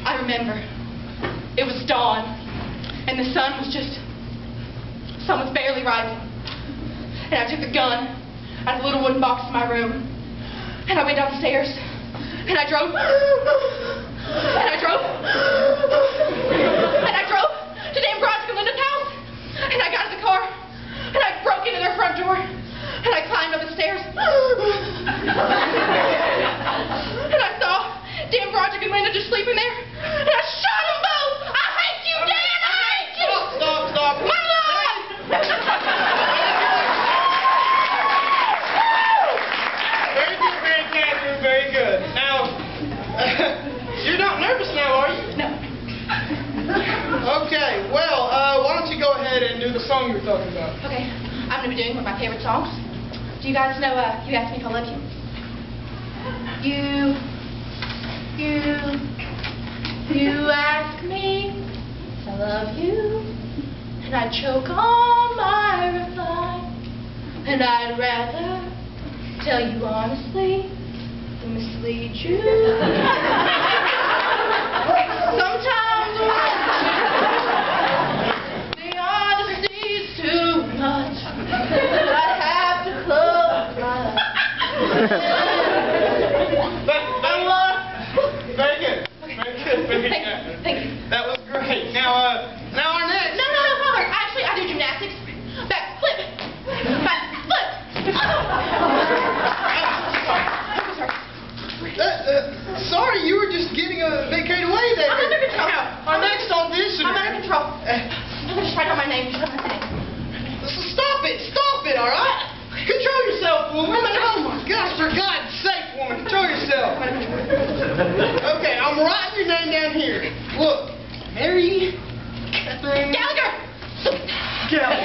I remember. It was dawn, and the sun was barely rising. And I took the gun out of the little wooden box in my room, and I went downstairs, and I drove, to Dan Broderick and Linda's house, and I got in the car, and I broke into their front door, and I climbed up the stairs, and I saw Dan Broderick and Linda just sleeping there, and I shot them both! I hate you, Dan! I hate you! Stop! My life! Very good, Mary Catherine, very good. Now, you're not nervous now, are you? No. Okay, well, why don't you go ahead and do the song you were talking about? Okay, I'm going to be doing one of my favorite songs. Do you guys know, You Ask Me If I Love You? You ask me if I love you, and I choke on my reply, and I'd rather tell you honestly than mislead you. Sometimes the honesty's too much, but I have to close my eyes. Thank you. That was great. Now our next. No. Actually, I do gymnastics. Back flip. Back flip. Sorry, you were just getting a bit carried away there. I'm under control. Our next audition. I'm under control. I'm going to just write down my name. Stop it, all right? Control yourself, woman. Oh my gosh, for God's sake, woman, control yourself. Okay, I'm writing your name down here. Look, Mary Catherine Gallagher. Gallagher.